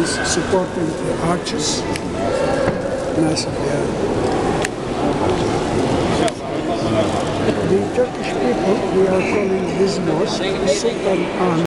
is supporting the arches. Nice, yeah. The Turkish people, we are calling this mosque Sultan Ahmet.